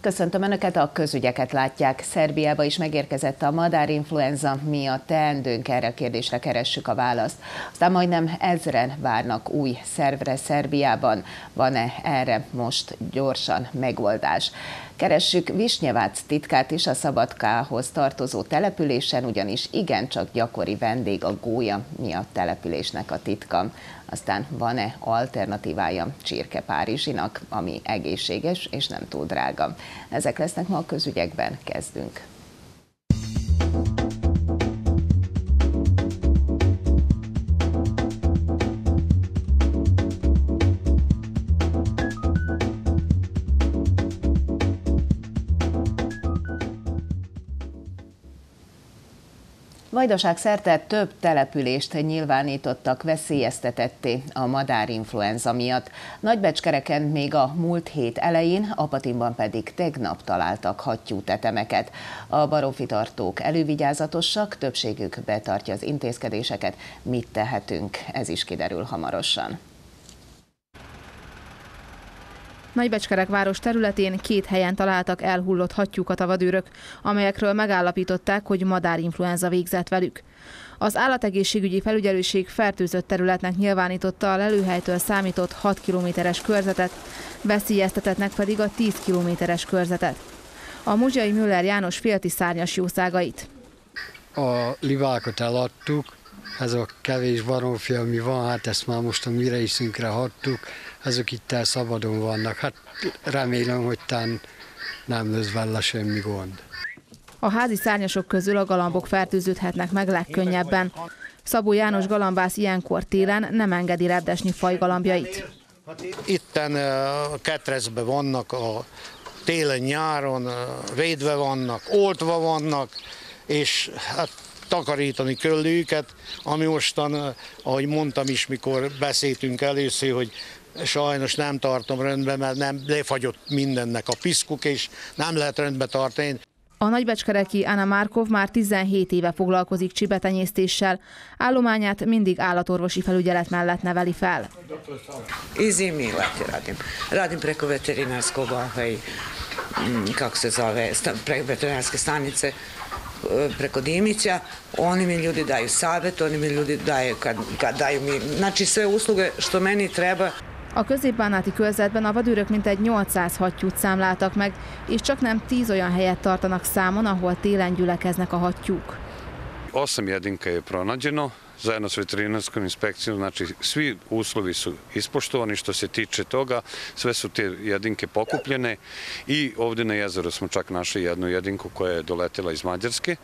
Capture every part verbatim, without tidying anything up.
Köszöntöm Önöket, a közügyeket látják. Szerbiába is megérkezett a madárinfluenza. Mi a teendőnk, erre a kérdésre keressük a választ. Aztán majdnem ezren várnak új szervre Szerbiában. Van-e erre most gyorsan megoldás? Keressük Visnyevác titkát is, a Szabadkához tartozó településen, ugyanis igencsak gyakori vendég a gólya, mi a településnek a titka. Aztán van-e alternatívája Csirke Párizsinak, ami egészséges és nem túl drága? Ezek lesznek ma a közügyekben, kezdünk. Vajdaság szerte több települést nyilvánítottak veszélyeztetetté a madárinfluenza miatt. Nagybecskereken még a múlt hét elején, Apatinban pedig tegnap találtak hattyútetemeket. A baromfitartók elővigyázatosak, többségük betartja az intézkedéseket. Mit tehetünk? Ez is kiderül hamarosan. Nagybecskerek város területén két helyen találtak elhullott hattyúkat a vadőrök, amelyekről megállapították, hogy madárinfluenza végzett velük. Az állategészségügyi felügyelőség fertőzött területnek nyilvánította a lelőhelytől számított hat kilométeres körzetet, veszélyeztetettnek pedig a tíz kilométeres körzetet. A Muzsiai Müller János félti szárnyas jószágait. A livákot eladtuk, ez a kevés baromfi, ami van, hát ezt már most a mire iszünkre hagytuk, ezek itt el szabadon vannak. Hát remélem, hogy tán nem lesz vele semmi gond. A házi szárnyasok közül a galambok fertőződhetnek meg legkönnyebben. Szabó János galambász ilyenkor télen nem engedi repdesni fajgalambjait. Itten ketrecben vannak, a télen-nyáron védve vannak, oltva vannak, és hát takarítani kell őket, ami mostan, ahogy mondtam is, mikor beszéltünk először, hogy sajnos nem tartom rendben, mert nem lefagyott mindennek a piszkuk, és nem lehet rendbe tartani. A nagybecskereki Anna Markov már tizenhét éve foglalkozik csibetenyésztéssel. Állományát mindig állatorvosi felügyelet mellett neveli fel. Zimi leti radim. Radim preko veterinarskog, kako se zove, preko veterinarske stanice, preko Dimića, oni mi ljudi daju savjet, oni mi ljudi daju, kad, kad daju mi, znači sve usluge što meni treba. A középbánáti körzetben a vadőrök mintegy nyolcszáz hattyút számláltak meg, és csak nem tíz olyan helyet tartanak számon, ahol télen gyülekeznek a hattyúk. Osam jedinka je pronađeno, zajedno s veterinarskom inspekcijom, znači svi uslovi su ispoštovani što se tiče toga, sve su te jedinke pokupljene i ovdje na jezeru smo čak našli jednu jedinku koja je doletela iz Mađarske.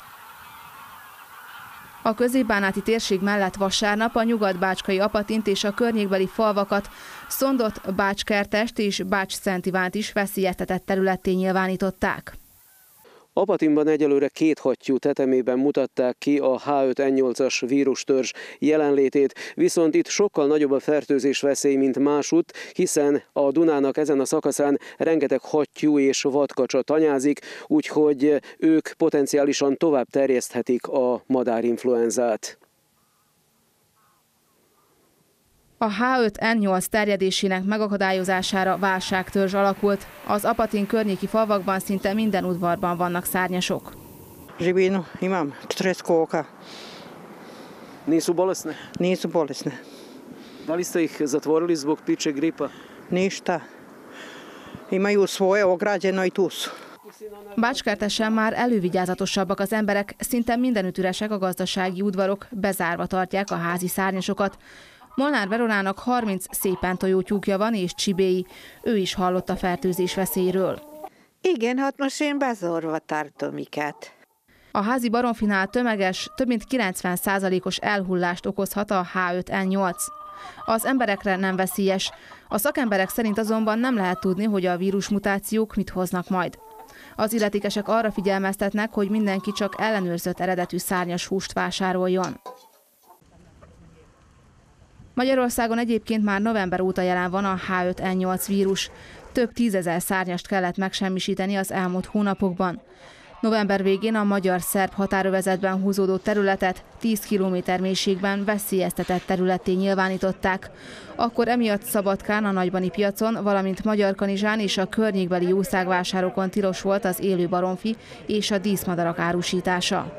A középbánáti térség mellett vasárnap a nyugat-bácskai Apatint és a környékbeli falvakat, Szondot, Bácskertest és Bács-Szent Ivánt is veszélyeztetett területté nyilvánították. Apatinban egyelőre két hattyú tetemében mutatták ki a há öt en nyolcas vírustörzs jelenlétét, viszont itt sokkal nagyobb a fertőzés veszély, mint másutt, hiszen a Dunának ezen a szakaszán rengeteg hattyú és vadkacsa tanyázik, úgyhogy ők potenciálisan tovább terjeszthetik a madárinfluenzát. A há öt en nyolc terjedésének megakadályozására válságtörzs alakult. Az Apatin környéki falvakban szinte minden udvarban vannak szárnyasok. Živinu imam četrdeset koka. Nisu bolesne? Nisu bolesne. Da li ste ih zatvorili zbog ptičje gripa? Ništa. Imaju svoje ograđeno i tu su. Bácskertesen már elővigyázatosabbak az emberek, szinte mindenütt üresek a gazdasági udvarok, bezárva tartják a házi szárnyasokat. Molnár Veronának harminc szépen tojó tyúkja van és csibéi. Ő is hallott a fertőzés veszélyről. Igen, hát most én bezorva tartom iket. A házi baromfinál tömeges, több mint kilencven százalékos elhullást okozhat a há öt en nyolc. Az emberekre nem veszélyes. A szakemberek szerint azonban nem lehet tudni, hogy a vírusmutációk mit hoznak majd. Az illetékesek arra figyelmeztetnek, hogy mindenki csak ellenőrzött eredetű szárnyas húst vásároljon. Magyarországon egyébként már november óta jelen van a há öt en nyolc vírus. Több tízezer szárnyast kellett megsemmisíteni az elmúlt hónapokban. November végén a magyar-szerb határövezetben húzódó területet tíz kilométer mélységben veszélyeztetett területté nyilvánították. Akkor emiatt Szabadkán, a nagybani piacon, valamint Magyarkanizsán és a környékbeli jószágvásárokon tilos volt az élő baromfi és a díszmadarak árusítása.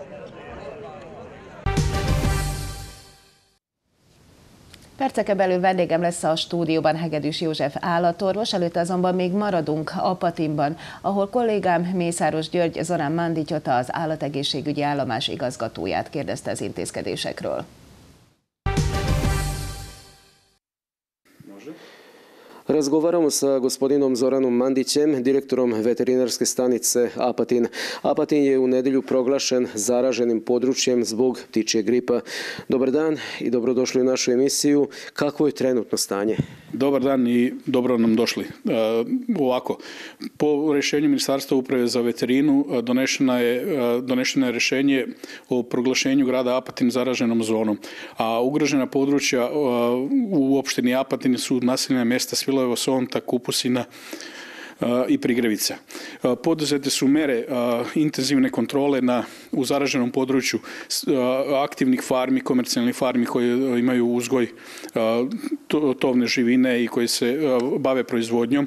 Perceken belül vendégem lesz a stúdióban Hegedűs József állatorvos, előtte azonban még maradunk Apatinban, ahol kollégám Mészáros György Zorán Mandityota, az állategészségügyi állomás igazgatóját kérdezte az intézkedésekről. Razgovaramo sa gospodinom Zoranom Mandićem, direktorom veterinarske stanice Apatin. Apatin je u nedjelju proglašen zaraženim područjem zbog ptičje gripa. Dobar dan i dobrodošli u našu emisiju. Kakvo je trenutno stanje? Dobar dan i dobro nam došli. E, ovako, po rješenju Ministarstva uprave za veterinu donešena je, donešeno je rješenje o proglašenju grada Apatin zaraženom zonom, a ugrožena područja u opštini Apatin su naseljena mjesta Svilojevo, Sonta, Kupusina i Prigrevica. Poduzete su mere intenzivne kontrole na, u zaraženom području aktivnih farmi, komercijalnih farmi koje imaju uzgoj tovne živine i koje se bave proizvodnjom.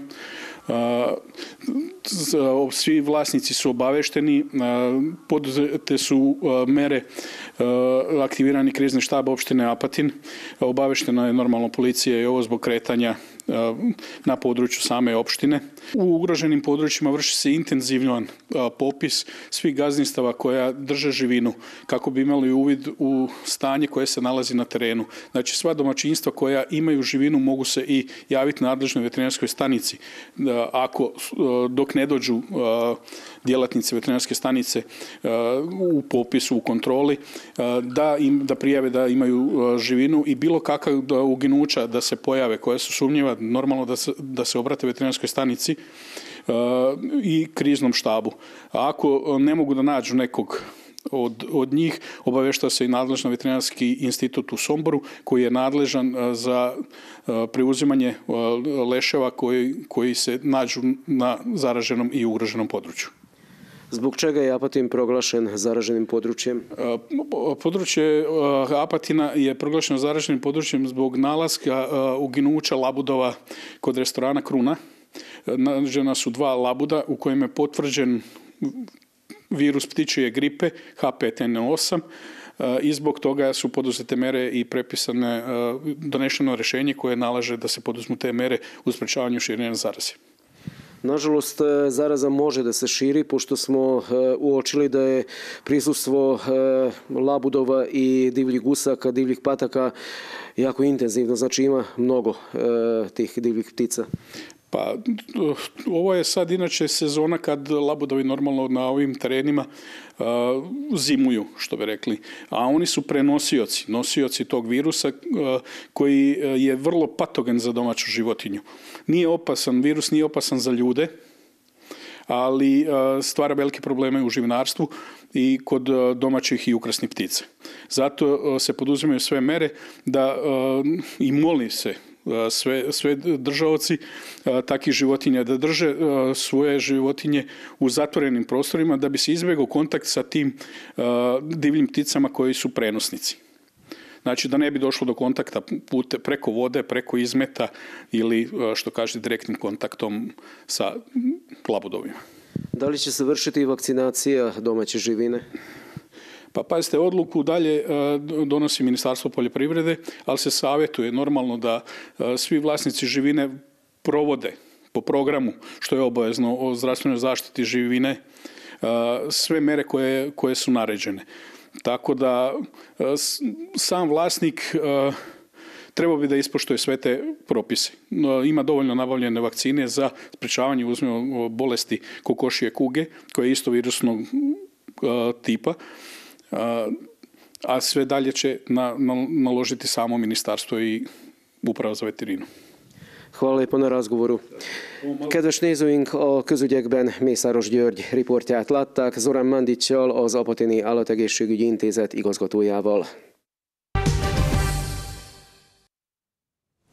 Svi vlasnici su obavešteni, poduzete su mere, aktivirani krizni štab opštine Apatin, obaveštena je normalno policija i ovo zbog kretanja na području same opštine. U ugroženim područjima vrši se intenzivan popis svih gazdinstava koja drže živinu kako bi imali uvid u stanje koje se nalazi na terenu. Znači sva domaćinstva koja imaju živinu mogu se i javiti nadležnoj veterinarskoj stanici. Ako dok ne dođu djelatnici veterinarske stanice u popisu, u kontroli, da, im, da prijave da imaju živinu i bilo kakav uginuća da se pojave koje su sumnjiva, normalno da se, da se obrate veterinarskoj stanici i kriznom štabu. A ako ne mogu da nađu nekog od, od njih, obavešta se i nadležan veterinarski institut u Somboru koji je nadležan za preuzimanje leševa koji, koji se nađu na zaraženom i ugroženom području. Zbog čega je Apatin proglašen zaraženim područjem? Područje Apatina je proglašeno zaraženim područjem zbog nalaska uginuća labudova kod restorana Kruna. Nađena su dva labuda u kojima je potvrđen virus ptičje gripe H pet N osam i zbog toga su poduzete mere i prepisane, donešeno rješenje koje nalaže da se poduzmu te mere u sprečavanju širenja zaraze. Nažalost, zaraza može da se širi, pošto smo uočili da je prisustvo labudova i divljih gusaka, divljih pataka jako intenzivno, znači ima mnogo tih divljih ptica. Pa, ovo je sad inače sezona kad labudovi normalno na ovim terenima uh, zimuju, što bi rekli. A oni su prenosioci, nosioci tog virusa uh, koji je vrlo patogen za domaću životinju. Nije opasan, virus nije opasan za ljude, ali uh, stvara velike probleme u živinarstvu i kod uh, domaćih i ukrasnih ptica. Zato uh, se poduzimaju sve mere da uh, i moli se sve, sve držaoci takih životinja da drže svoje životinje u zatvorenim prostorima da bi se izbjegao kontakt sa tim divljim pticama koji su prenosnici. Znači da ne bi došlo do kontakta pute, preko vode, preko izmeta ili što kaže direktnim kontaktom sa labudovima. Da li će se vršiti vakcinacija domaće živine? Pa pazite, odluku dalje donosi Ministarstvo poljoprivrede, ali se savjetuje normalno da svi vlasnici živine provode po programu, što je obavezno o zdravstvenoj zaštiti živine, sve mere koje, koje su naređene. Tako da sam vlasnik trebao bi da ispoštuje sve te propise. Ima dovoljno nabavljene vakcine za sprečavanje uzmimo bolesti kokošije kuge, koja je isto virusnog tipa, a sve dalje će na, na, naložiti samo ministarstvo i uprava za veterinu. Hvala lépa a razgovoru. Kedves nézőink, a közügyekben Mészáros György riportját látták Zorán Mandittyal, az Apatini Állategészségügyi Intézet igazgatójával.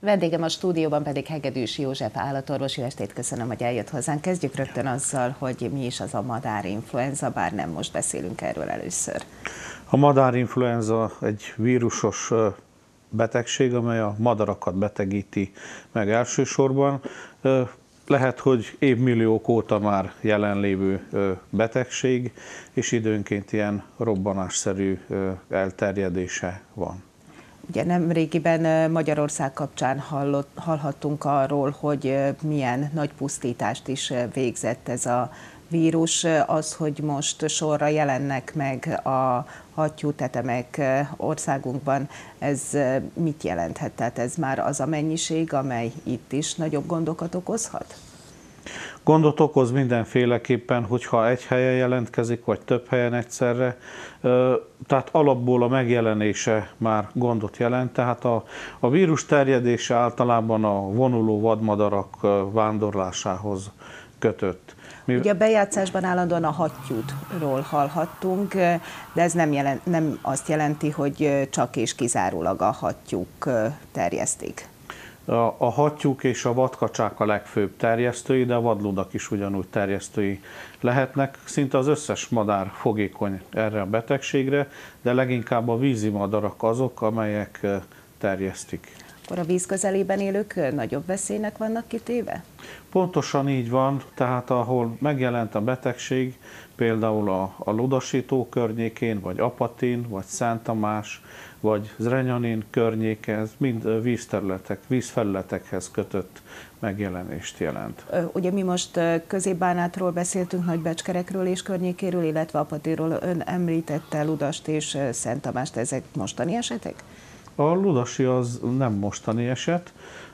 Vendégem a stúdióban pedig Hegedűs József állatorvos. Jó estét, köszönöm, hogy eljött hozzánk. Kezdjük rögtön azzal, hogy mi is az a madárinfluenza, bár nem most beszélünk erről először. A madárinfluenza egy vírusos betegség, amely a madarakat betegíti meg elsősorban. Lehet, hogy évmilliók óta már jelenlévő betegség, és időnként ilyen robbanásszerű elterjedése van. Ugye nemrégiben Magyarország kapcsán hallott, hallhattunk arról, hogy milyen nagy pusztítást is végzett ez a vírus. Az, hogy most sorra jelennek meg a hattyútetemek országunkban, ez mit jelenthet? Tehát ez már az a mennyiség, amely itt is nagyobb gondokat okozhat? Gondot okoz mindenféleképpen, hogyha egy helyen jelentkezik, vagy több helyen egyszerre. Tehát alapból a megjelenése már gondot jelent. Tehát a, a vírus terjedése általában a vonuló vadmadarak vándorlásához kötött. Mi... Ugye a bejátszásban állandóan a hattyútról hallhattunk, de ez nem, jelent, nem azt jelenti, hogy csak és kizárólag a hattyúk terjesztik. A, a hattyúk és a vadkacsák a legfőbb terjesztői, de a vadludak is ugyanúgy terjesztői lehetnek. Szinte az összes madár fogékony erre a betegségre, de leginkább a vízi madarak azok, amelyek terjesztik. Akkor a víz közelében élők nagyobb veszélynek vannak kitéve? Pontosan így van, tehát ahol megjelent a betegség, például a, a Ludasító környékén, vagy Apatin, vagy Szent Tamás, vagy Zrenjanin környéke, ez mind vízterületek, vízfelületekhez kötött megjelenést jelent. Ugye mi most Közép-Bánátról beszéltünk, Nagybecskerekről és környékéről, illetve Apatinról. Ön említette Ludast és Szent Tamást, ezek mostani esetek? A ludasi az nem mostani eset,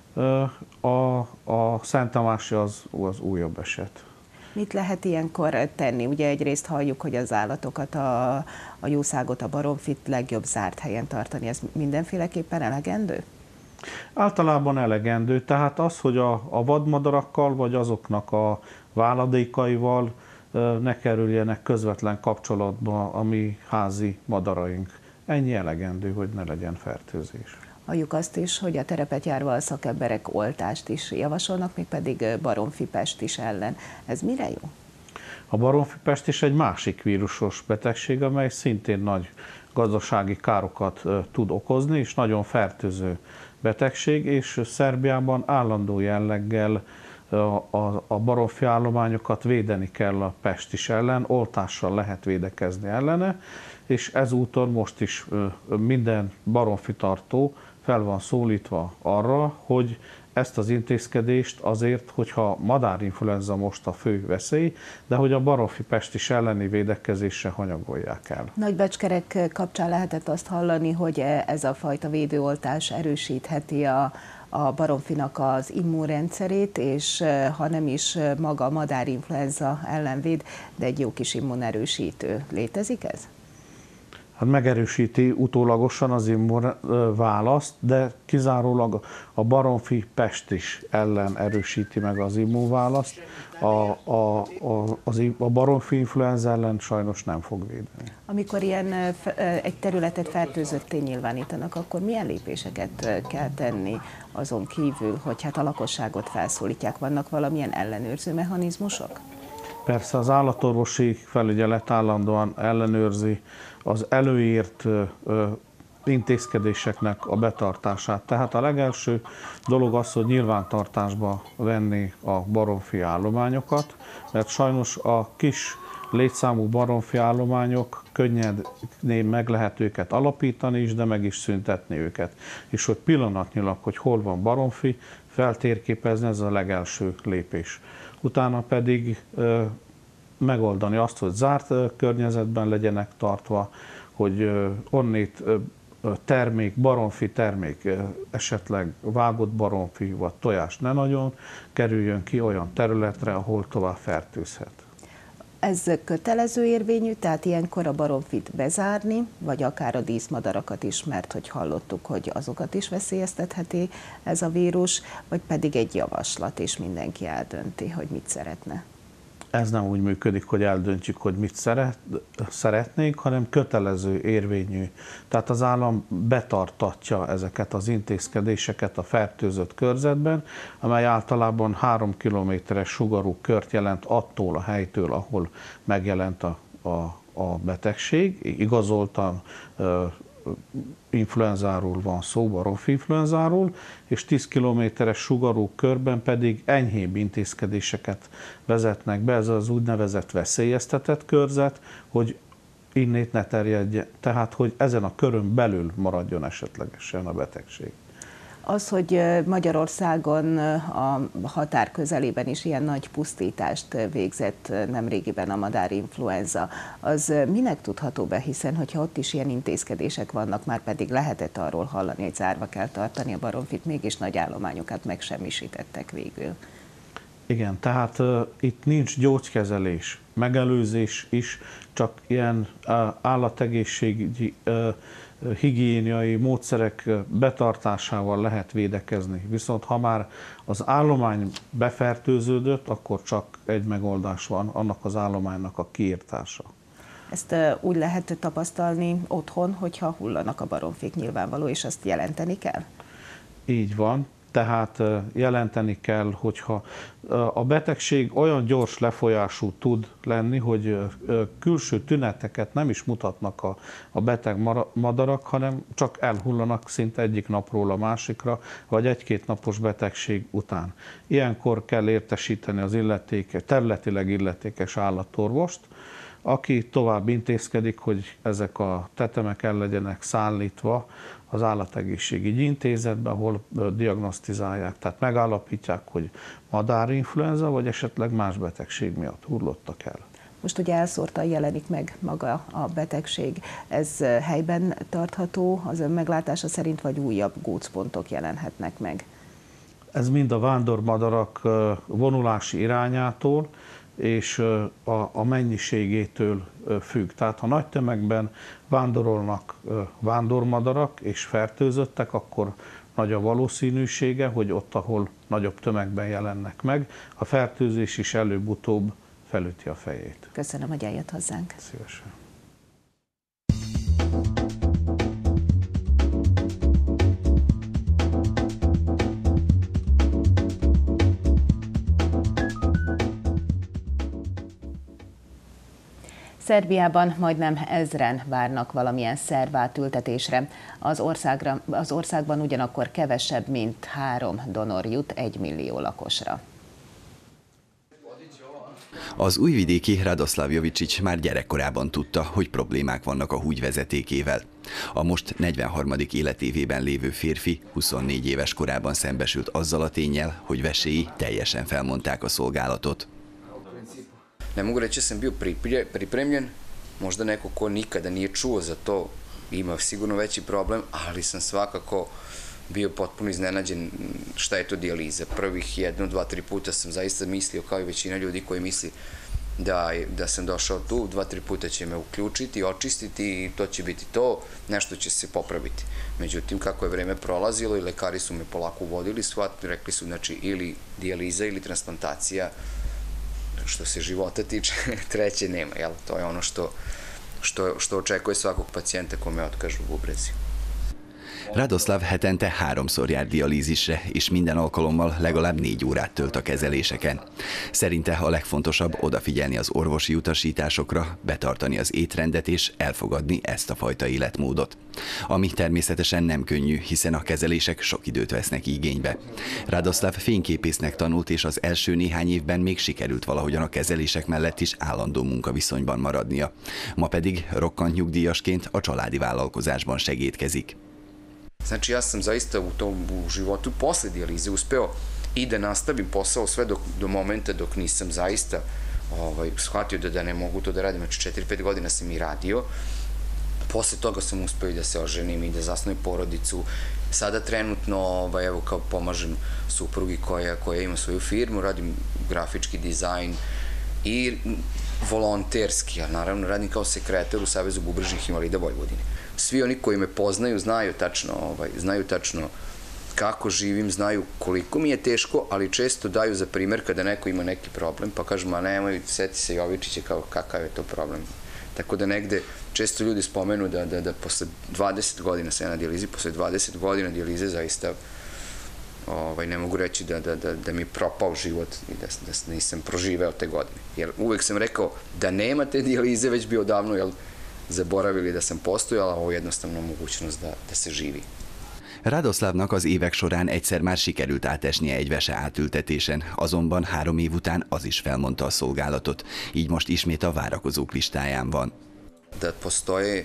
a, a Szent Tamási az, az újabb eset. Mit lehet ilyenkor tenni? Ugye egyrészt halljuk, hogy az állatokat, a, a jószágot, a baromfit legjobb zárt helyen tartani. Ez mindenféleképpen elegendő? Általában elegendő. Tehát az, hogy a, a vadmadarakkal vagy azoknak a váladékaival ne kerüljenek közvetlen kapcsolatba a mi házi madaraink. Ennyi elegendő, hogy ne legyen fertőzés. Halljuk azt is, hogy a terepet járva a szakemberek oltást is javasolnak, még pedig baromfipestis ellen. Ez mire jó? A baromfipestis egy másik vírusos betegség, amely szintén nagy gazdasági károkat tud okozni, és nagyon fertőző betegség, és Szerbiában állandó jelleggel a, a, a baromfi állományokat védeni kell a pestis ellen, oltással lehet védekezni ellene, és ezúton most is minden baromfitartó fel van szólítva arra, hogy ezt az intézkedést azért, hogyha madárinfluenza most a fő veszély, de hogy a baromfipestis elleni védekezésre hanyagolják el. Nagybecskerek kapcsán lehetett azt hallani, hogy ez a fajta védőoltás erősítheti a, a baromfinak az immunrendszerét, és ha nem is maga a madárinfluenza ellen véd, de egy jó kis immunerősítő. Létezik ez? Hát megerősíti utólagosan az immunválaszt, de kizárólag a baromfi pestis ellen erősíti meg az immunválaszt. A, a, a, az, a baromfi influenza ellen sajnos nem fog védeni. Amikor ilyen egy területet fertőzötté nyilvánítanak, akkor milyen lépéseket kell tenni azon kívül, hogy hát a lakosságot felszólítják? Vannak valamilyen ellenőrző mechanizmusok? Persze az állatorvosi felügyelet állandóan ellenőrzi az előírt intézkedéseknek a betartását. Tehát a legelső dolog az, hogy nyilvántartásba venni a baromfi állományokat, mert sajnos a kis létszámú baromfi állományok könnyedén meg lehet őket alapítani is, de meg is szüntetni őket. És hogy pillanatnyilag, hogy hol van baromfi, feltérképezni, ez a legelső lépés. Utána pedig ö, megoldani azt, hogy zárt ö, környezetben legyenek tartva, hogy ö, onnét ö, termék, baromfi termék, ö, esetleg vágott baromfi vagy tojás ne nagyon kerüljön ki olyan területre, ahol tovább fertőzhet. Ez kötelező érvényű, tehát ilyenkor a baromfit bezárni, vagy akár a díszmadarakat is, mert hogy hallottuk, hogy azokat is veszélyeztetheti ez a vírus, vagy pedig egy javaslat, és mindenki eldönti, hogy mit szeretne. ez nem úgy működik, hogy eldöntjük, hogy mit szeret, szeretnénk, hanem kötelező érvényű. Tehát az állam betartatja ezeket az intézkedéseket a fertőzött körzetben, amely általában három kilométeres sugarú kört jelent attól a helytől, ahol megjelent a, a, a betegség. Igazoltan influenzáról van szó, baromfi-influenzáról, és tíz kilométeres sugarú körben pedig enyhébb intézkedéseket vezetnek be, ez az úgynevezett veszélyeztetett körzet, hogy innét ne terjedjen, tehát hogy ezen a körön belül maradjon esetlegesen a betegség. Az, hogy Magyarországon a határ közelében is ilyen nagy pusztítást végzett nemrégiben a madárinfluenza, az minek tudható be, hiszen hogyha ott is ilyen intézkedések vannak, már pedig lehetett arról hallani, hogy zárva kell tartani a baromfit, mégis nagy állományokat megsemmisítettek végül. Igen, tehát uh, itt nincs gyógykezelés, megelőzés is, csak ilyen uh, állategészségügyi uh, higiéniai módszerek betartásával lehet védekezni. Viszont ha már az állomány befertőződött, akkor csak egy megoldás van, annak az állománynak a kiirtása. Ezt úgy lehet tapasztalni otthon, hogyha hullanak a baromfik nyilvánvaló, és azt jelenteni kell? Így van. Tehát jelenteni kell, hogyha a betegség olyan gyors lefolyású tud lenni, hogy külső tüneteket nem is mutatnak a, a beteg madarak, hanem csak elhullanak szinte egyik napról a másikra, vagy egy-két napos betegség után. Ilyenkor kell értesíteni az illetékes, területileg illetékes állatorvost, aki tovább intézkedik, hogy ezek a tetemek el legyenek szállítva az állategészségügyi intézetbe, ahol diagnosztizálják, tehát megállapítják, hogy madárinfluenza, vagy esetleg más betegség miatt hullottak el. Most ugye elszórtan jelenik meg maga a betegség. Ez helyben tartható az ön meglátása szerint, vagy újabb gócpontok jelenhetnek meg? Ez mind a vándormadarak vonulási irányától és a, a mennyiségétől függ. Tehát ha nagy tömegben vándorolnak vándormadarak és fertőzöttek, akkor nagy a valószínűsége, hogy ott, ahol nagyobb tömegben jelennek meg, a fertőzés is előbb-utóbb felüti a fejét. Köszönöm, hogy eljött hozzánk. Szívesen. Szerbiában majdnem ezren várnak valamilyen szerv átültetésre. Az, országra, az országban ugyanakkor kevesebb, mint három donor jut egy millió lakosra. Az újvidéki Radoslav Jovicsics már gyerekkorában tudta, hogy problémák vannak a húgyvezetékével. A most negyvenharmadik életévében lévő férfi huszonnégy éves korában szembesült azzal a ténnyel, hogy veséi teljesen felmondták a szolgálatot. Ne mogu reći da sam bio pripremljen, možda neko ko nikada nije čuo za to ima sigurno veći problem, ali sam svakako bio potpuno iznenađen šta je to dijaliza. Prvih jedno, dva, tri puta sam zaista mislio, kao i većina ljudi koji misli da, da sam došao tu, dva, tri puta će me uključiti, očistiti i to će biti to, nešto će se popraviti. Međutim, kako je vreme prolazilo i lekari su me polako uvodili, shvatili, rekli su znači ili dijaliza ili transplantacija. Što se života tiče, treće nema, jel? To je ono što, što, što očekuje svakog pacijenta kome otkažu bubrezi. Radoslav hetente háromszor jár dialízisre, és minden alkalommal legalább négy órát tölt a kezeléseken. Szerinte a legfontosabb odafigyelni az orvosi utasításokra, betartani az étrendet és elfogadni ezt a fajta életmódot. Ami természetesen nem könnyű, hiszen a kezelések sok időt vesznek igénybe. Radoslav fényképésznek tanult, és az első néhány évben még sikerült valahogyan a kezelések mellett is állandó munkaviszonyban maradnia. Ma pedig rokkant nyugdíjasként a családi vállalkozásban segédkezik. Znači ja sam zaista u tom u životu posle dijalize uspeo i da nastavim posao sve dok, do momenta dok nisam zaista ovaj, shvatio da, da ne mogu to da radim. Znači četiri pet godina sam i radio. Posle toga sam uspeo i da se oženim i da zasnujem porodicu. Sada trenutno ovaj, evo, kao pomažem suprugi koja, koja ima svoju firmu, radim grafički dizajn i volonterski, a naravno radim kao sekretar u Savezu bubrežnih invalida Vojvodine. Svi oni koji me poznaju znaju tačno, ovaj, znaju tačno kako živim, znaju koliko mi je teško, ali često daju za primjer kada neko ima neki problem, pa kažu, ma nemoj, seti se Jovičića, kao kakav je to problem. Tako da negde često ljudi spomenu da, da, da posle dvadeset godina sam ja na dijalizi, posle dvadeset godina dijalize zaista ovaj, ne mogu reći da, da, da, da mi je propao život i da, da nisam proživeo te godine. Jer uvek sam rekao da nema te dijalize, već bi odavno jel, zaboravili da sam postojala, ovo je jednostavno mogućnost da, da se živi. Radoszlavnak az évek során egyszer már sikerült átesnie egy vese átültetésen, azonban három év után az is felmondta a szolgálatot, így most ismét a várakozók listáján van. Da postoje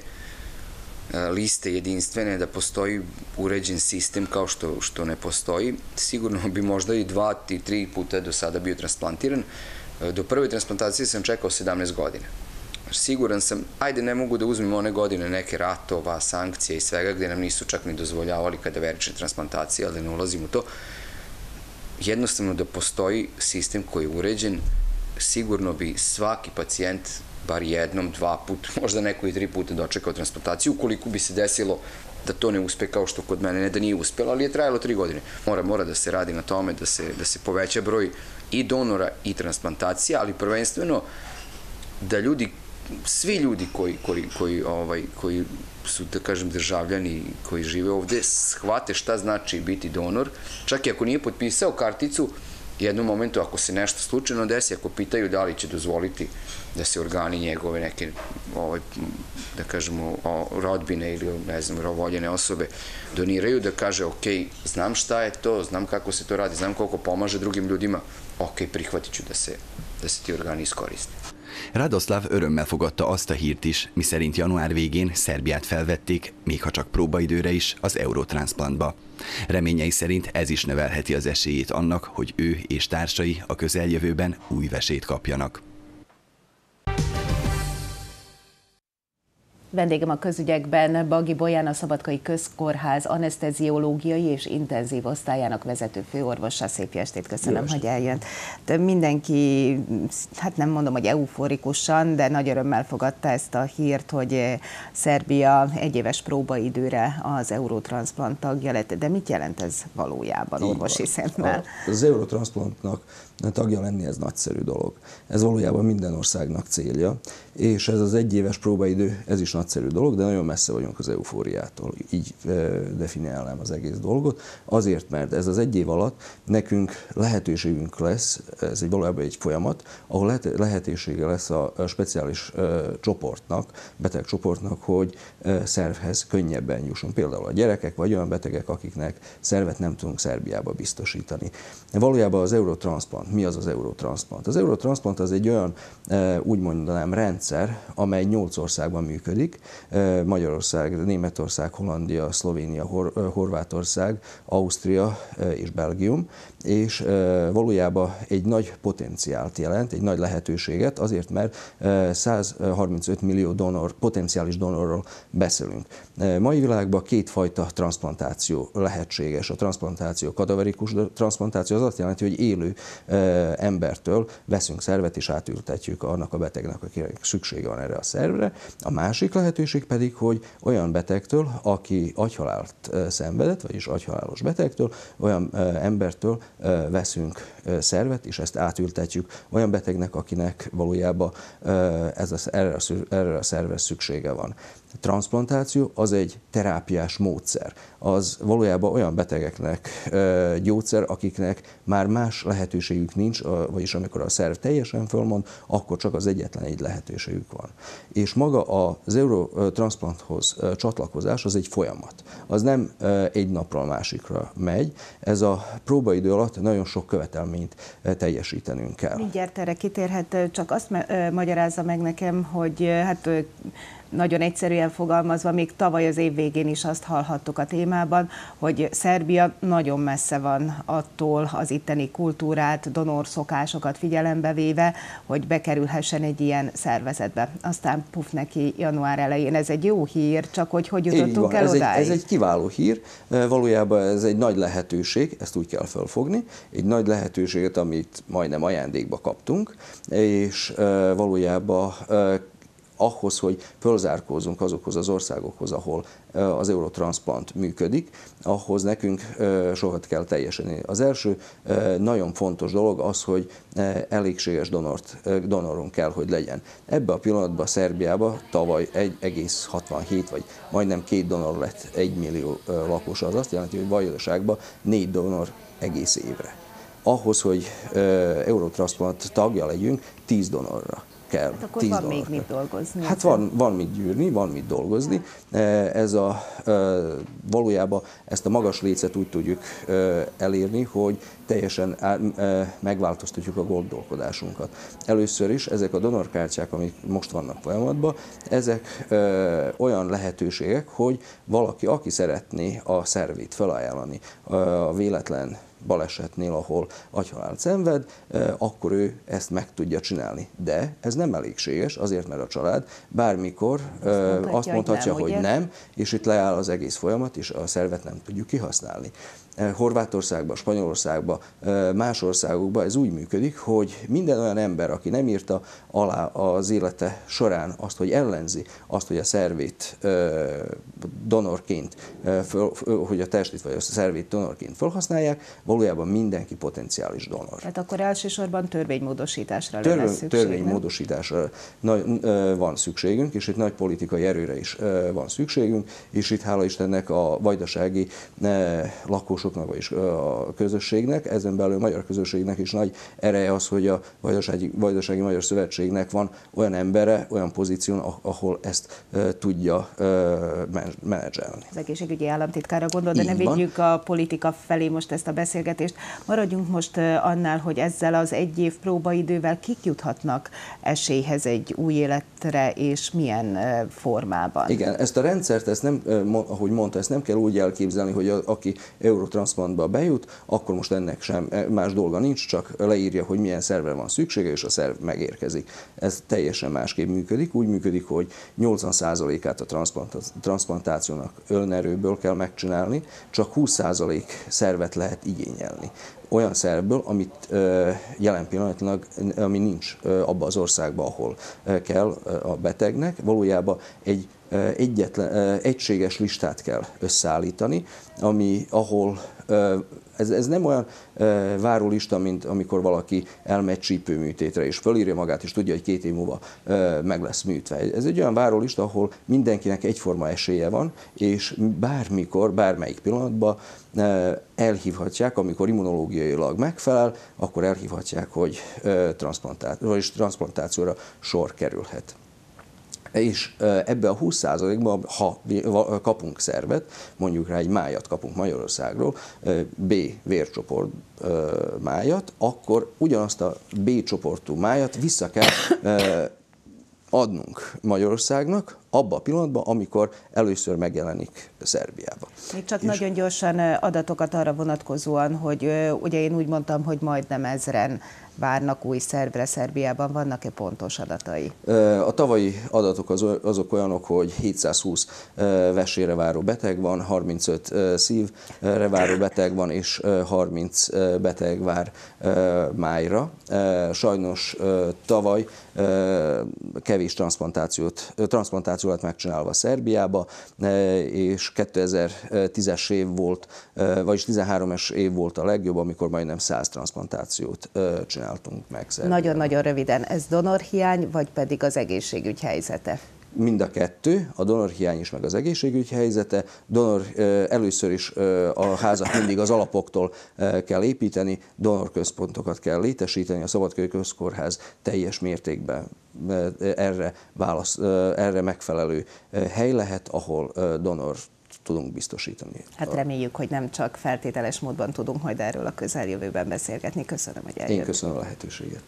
liste jedinstvene, da postoji uređen sistem kao što, što ne postoji, sigurno bi možda i dva, i tri puta do sada bio transplantiran. Do prve transplantacije sam čekao sedamnaest godina. Siguran sam, ajde ne mogu da uzmem one godine neke ratova, sankcije i svega gde nam nisu čak ni dozvoljavali kadaverične transplantacije, ali ne ulazim u to. Jednostavno da postoji sistem koji je uređen, sigurno bi svaki pacijent bar jednom, dva put, možda neko i tri puta dočekao transplantaciju, ukoliko bi se desilo da to ne uspe kao što kod mene, ne da nije uspelo, ali je trajalo tri godine. Mora, mora da se radi na tome, da se, da se poveća broj i donora i transplantacija, ali prvenstveno da ljudi, svi ljudi koji, koji, koji, ovaj, koji su, da kažem, državljani koji žive ovde, shvate šta znači biti donor, čak i ako nije potpisao karticu, jednom momentu, ako se nešto slučajno desi, ako pitaju da li će dozvoliti da se organi njegove neke, ovaj, da kažemo, rodbine ili, ne znam, voljene osobe doniraju, da kaže, ok, znam šta je to, znam kako se to radi, znam koliko pomaže drugim ljudima, ok, prihvatit ću da se, da se ti organi iskoriste. Radoszlav örömmel fogadta azt a hírt is, miszerint január végén Szerbiát felvették, még ha csak próbaidőre is, az Eurotranszplantba. Reményei szerint ez is növelheti az esélyét annak, hogy ő és társai a közeljövőben új vesét kapjanak. Vendégem a közügyekben Bagi Bolyán, a Szabadkai Közkórház aneszteziológiai és intenzív osztályának vezető főorvosa. Szép estét, köszönöm, Jó, hogy eljött. De mindenki, hát nem mondom, hogy euforikusan, de nagy örömmel fogadta ezt a hírt, hogy Szerbia egyéves próbaidőre az Eurotranszplant tagja lett. De mit jelent ez valójában orvosi szemmel? Az Eurotranszplantnak tagja lenni, ez nagyszerű dolog. Ez valójában minden országnak célja, és ez az egyéves próbaidő, ez is nagyszerű dolog, de nagyon messze vagyunk az eufóriától. Így e, definiálnám az egész dolgot. Azért, mert ez az egy év alatt nekünk lehetőségünk lesz, ez egy valójában egy folyamat, ahol lehet, lehetősége lesz a, a speciális e, csoportnak, betegcsoportnak, hogy e, szervhez könnyebben jusson. Például a gyerekek, vagy olyan betegek, akiknek szervet nem tudunk Szerbiába biztosítani. Valójában az Eurotranszplant, mi az az Eurotranszplant? Az Eurotranszplant az egy olyan, úgy mondanám, rendszer, amely nyolc országban működik, Magyarország, Németország, Hollandia, Szlovénia, Hor- Horvátország, Ausztria és Belgium, és valójában egy nagy potenciált jelent, egy nagy lehetőséget, azért, mert száz harmincöt millió donor, potenciális donorról beszélünk. Mai világban kétfajta transzplantáció lehetséges. A transzplantáció, kadaverikus transzplantáció az azt jelenti, hogy élő embertől veszünk szervet és átültetjük annak a betegnek, akinek szüksége van erre a szervre. A másik lehetőség pedig, hogy olyan betegtől, aki agyhalált szenvedett, vagyis agyhalálos betegtől, olyan embertől veszünk szervet, és ezt átültetjük olyan betegnek, akinek valójában ez a, erre, a, erre a szervre szüksége van. A transzplantáció az egy terápiás módszer. Az valójában olyan betegeknek gyógyszer, akiknek már más lehetőségük nincs, vagyis amikor a szerv teljesen fölmond, akkor csak az egyetlen egy lehetőségük van. És maga az Eurotranszplanthoz csatlakozás az egy folyamat. Az nem egy napról a másikra megy. Ez a próbaidő alatt nagyon sok követelményt teljesítenünk kell. Mindjárt erre kitérhet, csak azt magyarázza meg nekem, hogy hát nagyon egyszerűen fogalmazva, még tavaly az év végén is azt hallhattuk a témában, hogy Szerbia nagyon messze van attól az itteni kultúrát, donorszokásokat figyelembe véve, hogy bekerülhessen egy ilyen szervezetbe. Aztán puf neki január elején. Ez egy jó hír, csak hogy hogy jutottunk el ez odáig? Egy, ez egy kiváló hír. Valójában ez egy nagy lehetőség, ezt úgy kell felfogni, egy nagy lehetőséget, amit majdnem ajándékba kaptunk, és valójában ahhoz, hogy fölzárkózzunk azokhoz az országokhoz, ahol az Eurotransplant működik, ahhoz nekünk sokat kell teljesíteni. Az első nagyon fontos dolog az, hogy elégséges donort, donorunk kell, hogy legyen. Ebbe a pillanatban Szerbiában tavaly egy egész hatvanhét vagy majdnem két donor lett egy millió lakos. Az azt jelenti, hogy Vajdaságban négy donor egész évre. Ahhoz, hogy Eurotransplant tagja legyünk, tíz donorra kell. Hát akkor van még mit dolgozni. Hát van, van mit gyűrni, van mit dolgozni. Ez a, valójában ezt a magas lécet úgy tudjuk elérni, hogy teljesen megváltoztatjuk a gondolkodásunkat. Először is ezek a donorkártyák, amik most vannak folyamatban, ezek olyan lehetőségek, hogy valaki, aki szeretné a szervét felajánlani a véletlen balesetnél, ahol agyhalált szenved, akkor ő ezt meg tudja csinálni. De ez nem elégséges, azért, mert a család bármikor azt mondhatja, azt mondhatja hogy, nem, hogy nem, és itt leáll az egész folyamat, és a szervet nem tudjuk kihasználni. Horvátországban, Spanyolországban, más országokban ez úgy működik, hogy minden olyan ember, aki nem írta alá az élete során azt, hogy ellenzi azt, hogy a szervét donorként, hogy a testét vagy a szervét donorként felhasználják, valójában mindenki potenciális donor. Tehát akkor elsősorban törvénymódosításra Törvény, lesz szükség, Törvénymódosításra van szükségünk, és itt nagy politikai erőre is van szükségünk, és itt hála Istennek a vajdasági lakosok vagyis a közösségnek, ezen belül a magyar közösségnek is nagy ereje az, hogy a Vajdasági, Vajdasági Magyar Szövetségnek van olyan embere, olyan pozíción, ahol ezt e, tudja e, menedzselni. Az egészségügyi államtitkára gondol, de ne vigyük a politika felé most ezt a beszélgetést. Maradjunk most annál, hogy ezzel az egy év próbaidővel kik juthatnak esélyhez egy új életre, és milyen formában? Igen, ezt a rendszert, ezt nem, ahogy mondta, ezt nem kell úgy elképzelni, hogy a, aki Eurotransplant bejut, akkor most ennek sem más dolga nincs, csak leírja, hogy milyen szervre van szüksége, és a szerv megérkezik. Ez teljesen másképp működik. Úgy működik, hogy nyolcvan százalékát a transplantációnak önerőből kell megcsinálni, csak húsz százalék szervet lehet igényelni. Olyan szervből, amit jelen pillanatlag, ami nincs abban az országban, ahol kell a betegnek, valójában egy egyetlen, egységes listát kell összeállítani, ami, ahol ez, ez nem olyan várólista, mint amikor valaki elmegy csípőműtétre, és fölírja magát, és tudja, hogy két év múlva meg lesz műtve. Ez egy olyan várólista, ahol mindenkinek egyforma esélye van, és bármikor, bármelyik pillanatban elhívhatják, amikor immunológiailag megfelel, akkor elhívhatják, hogy transplantációra sor kerülhet. És ebbe a húsz százalékban, ha kapunk szervet, mondjuk rá egy májat kapunk Magyarországról, B vércsoport májat, akkor ugyanazt a B csoportú májat vissza kell adnunk Magyarországnak abban a pillanatban, amikor először megjelenik Szerbiában. Még csak és nagyon gyorsan adatokat arra vonatkozóan, hogy ugye én úgy mondtam, hogy majdnem ezren várnak új szervre Szerbiában. Vannak-e pontos adatai? A tavalyi adatok azok olyanok, hogy hétszázhúsz vesére váró beteg van, harmincöt szívre váró beteg van, és harminc beteg vár májra. Sajnos tavaly kevés transplantációt, transplantáció lett megcsinálva Szerbiába, és kétezer-tízes év volt, vagyis tizenhármas év volt a legjobb, amikor majdnem száz transplantációt csináltunk meg Szerbiában. Nagyon-nagyon röviden, ez donorhiány, vagy pedig az egészségügy helyzete? Mind a kettő, a donorhiány is, meg az egészségügy helyzete. Donor, először is a házat mindig az alapoktól kell építeni, donorközpontokat kell létesíteni, a Szabadkai Közkórház teljes mértékben erre, válasz, erre megfelelő hely lehet, ahol donor tudunk biztosítani. Hát reméljük, hogy nem csak feltételes módban tudunk majd erről a közeljövőben beszélgetni. Köszönöm, hogy eljött. Én köszönöm a lehetőséget.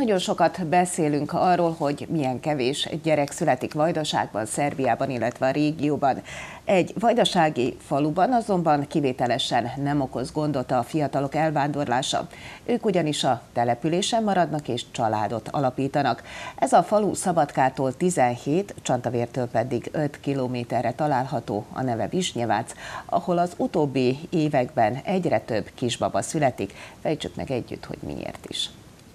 Nagyon sokat beszélünk arról, hogy milyen kevés gyerek születik Vajdaságban, Szerbiában, illetve a régióban. Egy vajdasági faluban azonban kivételesen nem okoz gondot a fiatalok elvándorlása. Ők ugyanis a településen maradnak és családot alapítanak. Ez a falu Szabadkától tizenhét, Csantavértől pedig öt kilométerre található, a neve Visnyevác, ahol az utóbbi években egyre több kisbaba születik. Fejtsük meg együtt, hogy miért is.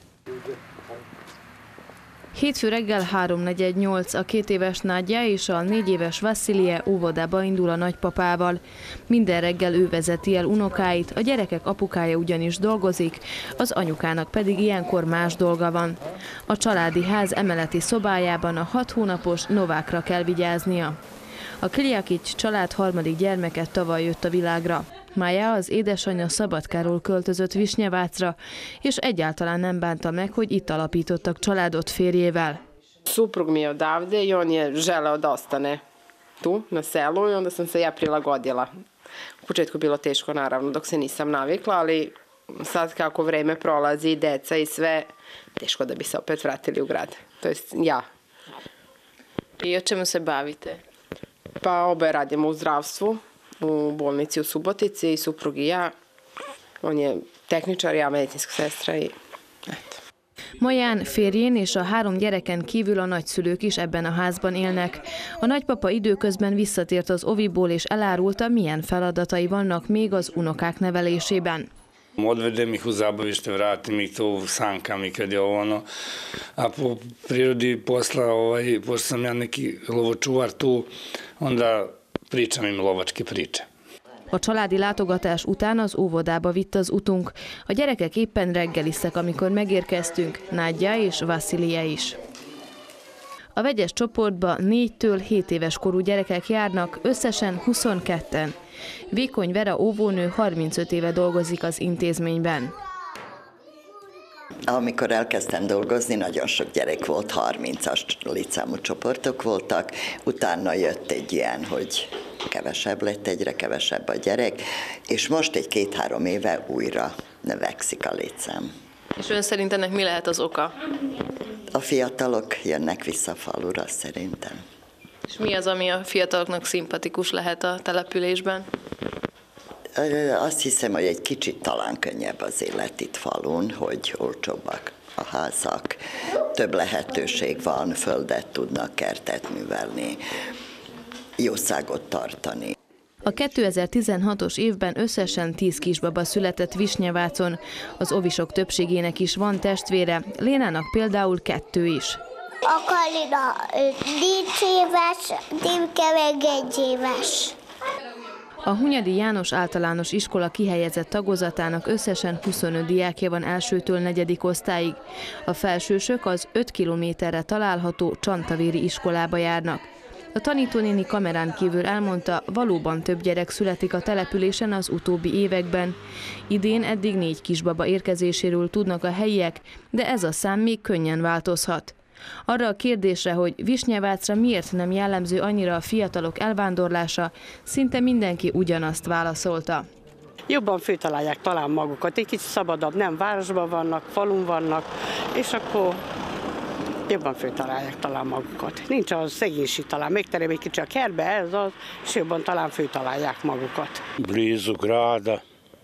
Hétfő reggel három negyven nyolc a két éves Nadja és a négy éves Vasilije óvodába indul a nagypapával. Minden reggel ő vezeti el unokáit, a gyerekek apukája ugyanis dolgozik, az anyukának pedig ilyenkor más dolga van. A családi ház emeleti szobájában a hat hónapos Novákra kell vigyáznia. A Kliakics család harmadik gyermeke tavaly jött a világra. Mája, az édesanyja Szabadkáról költözött Visnjevácra, és egyáltalán nem bánta meg, hogy itt alapítottak családot férjével. Suprug mi je odavde i on je želeo da ostane tu na selu i onda sam se ja prilagodila. U početku bilo teško naravno dok se nisam navikla, ali sad kako vreme prolazi, deca i sve, teško da bi se opet vratili u grad. To jest ja. I o čemu se bavite? Pa oboje radimo u zdravstvu, u bolnici u Subotici i suprug i ja. On je tehničar, ja medicinska sestra i eto. Maján, férjén és a három gyereken kívül a nagyszülők is ebben a házban élnek. A nagypapa időközben visszatért az oviból és elárulta, milyen feladatai vannak még az unokák nevelésében. Odvedem ih u zabavište, vratim ih to u sankam i kad je ovo ono, a po prirodi posla, ovaj, pošto sam ja neki lovočuvar tu, onda pričam im lovačke priče. A családi látogatás után az óvodába vitt az utunk. A gyerekek éppen reggeliztek, amikor megérkeztünk, Nadja és Vasilije is. A vegyes csoportba négytől hét éves korú gyerekek járnak, összesen huszonketten. Vékony Vera óvónő harmincöt éve dolgozik az intézményben. Amikor elkezdtem dolgozni, nagyon sok gyerek volt, harmincas létszámú csoportok voltak, utána jött egy ilyen, hogy kevesebb lett, egyre kevesebb a gyerek, és most egy két-három éve újra növekszik a létszám. És ön szerint ennek mi lehet az oka? A fiatalok jönnek vissza falura szerintem. És mi az, ami a fiataloknak szimpatikus lehet a településben? Azt hiszem, hogy egy kicsit talán könnyebb az élet itt falun, hogy olcsóbbak a házak, több lehetőség van, földet tudnak, kertet művelni, jószágot tartani. A kétezer-tizenhatos évben összesen tíz kisbaba született Visnjevácon. Az ovisok többségének is van testvére, Lénának például kettő is. A Kalina négy éves, Dimke meg egy éves. A Hunyadi János Általános Iskola kihelyezett tagozatának összesen huszonöt diákja van elsőtől negyedik osztályig. A felsősök az öt kilométerre található Csantavéri iskolába járnak. A tanítónéni kamerán kívül elmondta, valóban több gyerek születik a településen az utóbbi években. Idén eddig négy kisbaba érkezéséről tudnak a helyiek, de ez a szám még könnyen változhat. Arra a kérdésre, hogy Visnjevácra miért nem jellemző annyira a fiatalok elvándorlása, szinte mindenki ugyanazt válaszolta. Jobban főtalálják talán magukat, egy kicsit szabadabb, nem városban vannak, falun vannak, és akkor jobban főtalálják talán magukat. Nincs az szegénység talán, megterem egy kicsit a kertbe, ez az, és jobban talán főtalálják magukat. Blizu grada,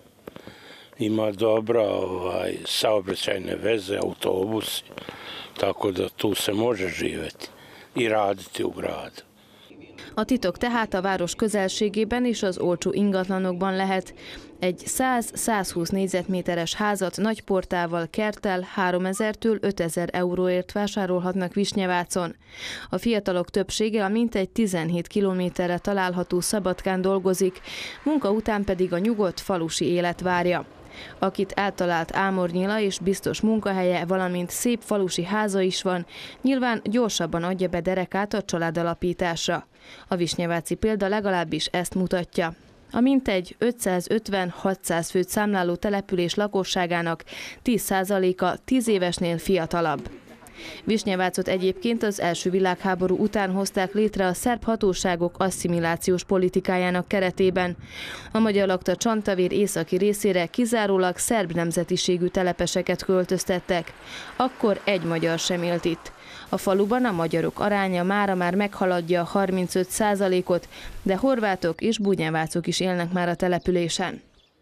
ima dobra ovaj, saobraćajne veze, autobusi, tako da tu se može živjeti i raditi u gradu. A titok tehát a város közelségében és az olcsó ingatlanokban lehet. Egy száz-százhúsz négyzetméteres házat nagy portával, kerttel háromezertől ötezer euróért vásárolhatnak Visnjevácon. A fiatalok többsége a mintegy tizenhét kilométerre található Szabadkán dolgozik, munka után pedig a nyugodt falusi élet várja. Akit eltalált ámornyila és biztos munkahelye, valamint szép falusi háza is van, nyilván gyorsabban adja be derekát a családalapításra. A visnjeváci példa legalábbis ezt mutatja. A mintegy ötszázötven-hatszáz főt számláló település lakosságának tíz százaléka tíz évesnél fiatalabb. Visnyevácot egyébként az első világháború után hozták létre a szerb hatóságok asszimilációs politikájának keretében. A magyar lakta Csantavér északi részére kizárólag szerb nemzetiségű telepeseket költöztettek. Akkor egy magyar sem élt itt. A faluban a magyarok aránya mára már meghaladja harmincöt százalékot, de horvátok és bunyávácok is élnek már a településen.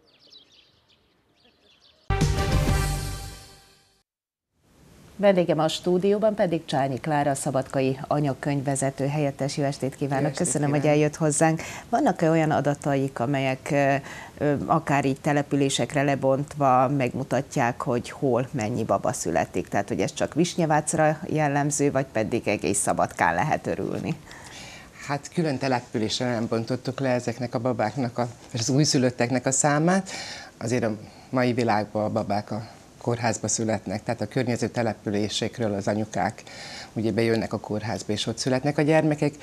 Vendégem a stúdióban pedig Csányi Klára, a szabadkai anyakönyvvezető helyettes. Jó estét kívánok! Jó estét Köszönöm, kívánok. Hogy eljött hozzánk. Vannak-e olyan adataik, amelyek akár így településekre lebontva megmutatják, hogy hol mennyi baba születik? Tehát, hogy ez csak Visnyevácra jellemző, vagy pedig egész Szabadkán lehet örülni? Hát külön településre nem bontottuk le ezeknek a babáknak, a, az újszülötteknek a számát. Azért a mai világban a babák a kórházba születnek, tehát a környező településekről az anyukák ugye bejönnek a kórházba, és ott születnek a gyermekek.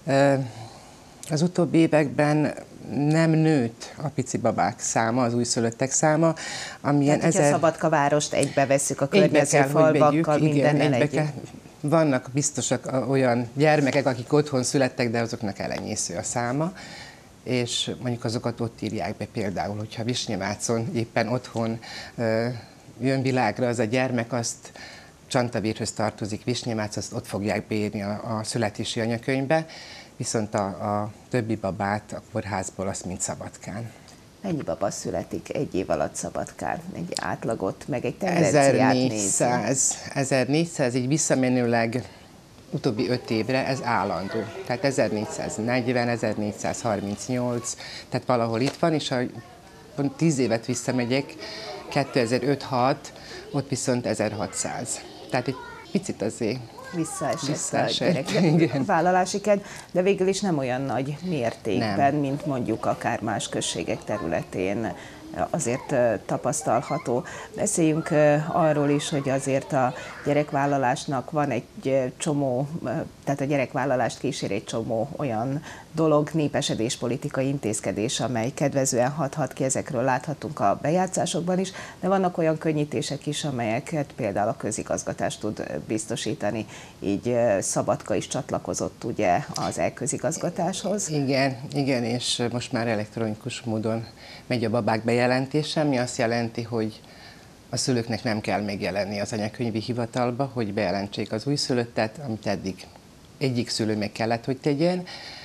Az utóbbi években nem nőtt a pici babák száma, az újszülöttek száma, amilyen tehát, ezer... a Szabadka várost egybe vesszük a környező falvakkal, mindennel együtt. Vannak biztosak olyan gyermekek, akik otthon születtek, de azoknak elenyésző a száma, és mondjuk azokat ott írják be például, hogyha Visnyevácon éppen otthon jön világra az a gyermek, azt Csantavérhöz tartozik, Visnyevác, azt ott fogják beírni a, a születési anyakönyvbe, viszont a, a többi babát a kórházból azt mind Szabadkán. Mennyi baba születik egy év alatt Szabadkán? Egy átlagot, meg egy tendenciát nézve? ezernégyszáz, így visszamenőleg utóbbi öt évre ez állandó. Tehát ezernégyszáznegyven, ezernégyszázharmincnyolc, tehát valahol itt van, és ha tíz évet visszamegyek, kétezer-öt-hat, ott viszont ezerhatszáz. Tehát egy picit azért visszaesett, visszaesett a gyerek vállalási kedv, de végül is nem olyan nagy mértékben, nem. mint mondjuk akár más községek területén azért tapasztalható. Beszéljünk arról is, hogy azért a gyerekvállalásnak van egy csomó, tehát a gyerekvállalást kísér egy csomó olyan dolog, népesedéspolitikai intézkedés, amely kedvezően hathat ki, ezekről láthatunk a bejátszásokban is, de vannak olyan könnyítések is, amelyeket például a közigazgatás tud biztosítani. Így Szabadka is csatlakozott ugye az e-közigazgatáshoz. Igen, igen, és most már elektronikus módon megy a babák bejelentése, ami azt jelenti, hogy a szülőknek nem kell megjelenni az anyakönyvi hivatalba, hogy bejelentsék az újszülöttet, amit eddig egyik szülő meg kellett, hogy tegyen.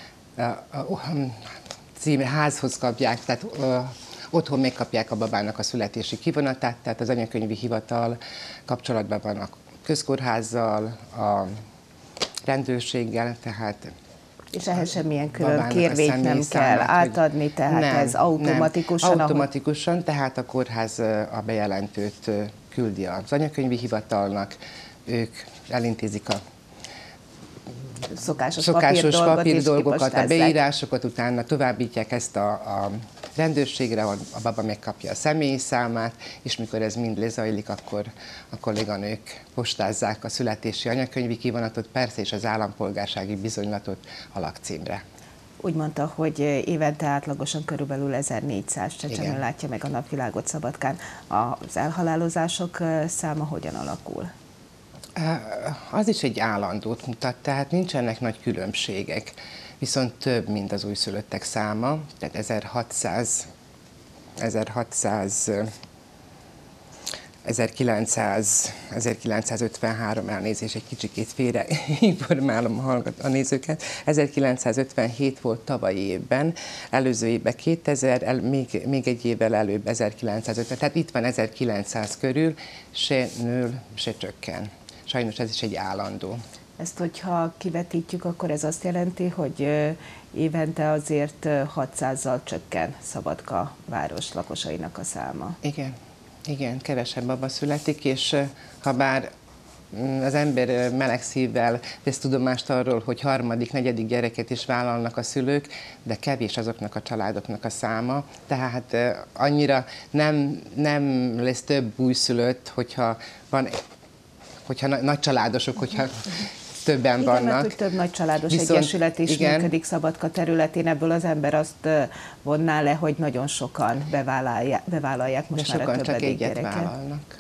Címe házhoz kapják, tehát otthon megkapják a babának a születési kivonatát, tehát az anyakönyvi hivatal kapcsolatban van a közkórházzal, a rendőrséggel, tehát és ehhez semmilyen külön kérvényt nem kell átadni, tehát nem, ez automatikusan? Nem, automatikusan, ahol... tehát a kórház a bejelentőt küldi az anyakönyvi hivatalnak, ők elintézik a szokásos, szokásos papírdolgokat, papír a beírásokat, utána továbbítják ezt a, a rendőrségre, a baba megkapja a személyi számát, és mikor ez mind lezajlik, akkor a kolléganők postázzák a születési anyakönyvi kivonatot, persze, és az állampolgársági bizonylatot a lakcímre. Úgy mondta, hogy évente átlagosan körülbelül ezernégyszáz csecsemő látja meg a napvilágot Szabadkán. Az elhalálozások száma hogyan alakul? Az is egy állandót mutat, tehát nincsenek nagy különbségek, viszont több, mint az újszülöttek száma, tehát ezerhatszáz, ezerhatszáz, ezerkilencszáz, ezerkilencszázötvenhárom, elnézést, egy kicsikét félre informálom a nézőket, ezerkilencszázötvenhét volt tavalyi évben, előző évben kétezer, el, még, még egy évvel előbb ezerkilencszázötven, tehát itt van ezerkilencszáz körül, se nő, se csökken. Sajnos ez is egy állandó. Ezt, hogyha kivetítjük, akkor ez azt jelenti, hogy évente azért hatszázzal csökken Szabadka város lakosainak a száma. Igen, igen, kevesebb baba születik, és ha bár az ember meleg szívvel vesz tudomást arról, hogy harmadik, negyedik gyereket is vállalnak a szülők, de kevés azoknak a családoknak a száma, tehát annyira nem, nem lesz több újszülött, hogyha van, hogyha nagy családosok, hogyha többen igen, vannak. Mert, hogy több nagy családos Viszont, egyesület is igen. működik Szabadka területén, ebből az ember azt vonná le, hogy nagyon sokan bevállalják, bevállalják most de már a többedik csak egyet gyereket. vállalnak.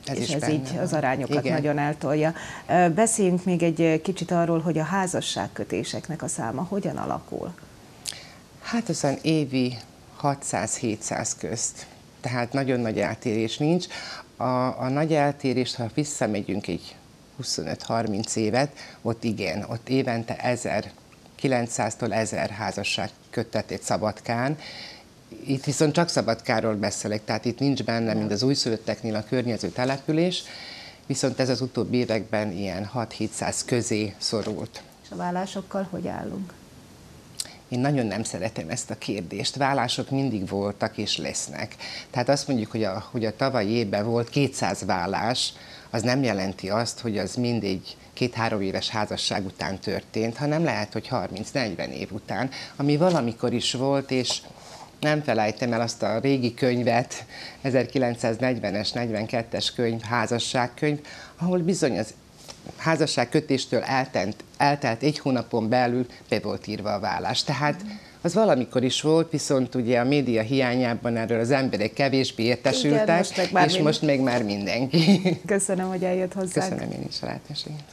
Ez és is ez benne így van. az arányokat Igen. nagyon eltolja. Beszéljünk még egy kicsit arról, hogy a házasságkötéseknek a száma hogyan alakul. Hát aztán évi hatszáz-hétszáz közt, tehát nagyon nagy eltérés nincs. A, a nagy eltérést, ha visszamegyünk egy huszonöt-harminc évet, ott igen, ott évente ezerkilencszáztól ezer házasság köttetett Szabadkán. Itt viszont csak Szabadkáról beszélek, tehát itt nincs benne, mint az újszülötteknél a környező település, viszont ez az utóbbi években ilyen hat-hétszáz közé szorult. És a vállásokkal hogy állunk? Én nagyon nem szeretem ezt a kérdést. Vállások mindig voltak és lesznek. Tehát azt mondjuk, hogy a, hogy a tavalyi évben volt kétszáz vállás, az nem jelenti azt, hogy az mindig két-három éves házasság után történt, hanem lehet, hogy harminc-negyven év után, ami valamikor is volt, és nem felejtem el azt a régi könyvet, ezerkilencszáznegyvenes, negyvenkettes könyv, házasságkönyv, ahol bizony az házasságkötéstől eltelt, eltelt egy hónapon belül be volt írva a vállás. Tehát az valamikor is volt, viszont ugye a média hiányában erről az emberek kevésbé értesültek, igen, most és mind... most még már mindenki. Köszönöm, hogy eljött hozzánk. Köszönöm én is a lehetőséget.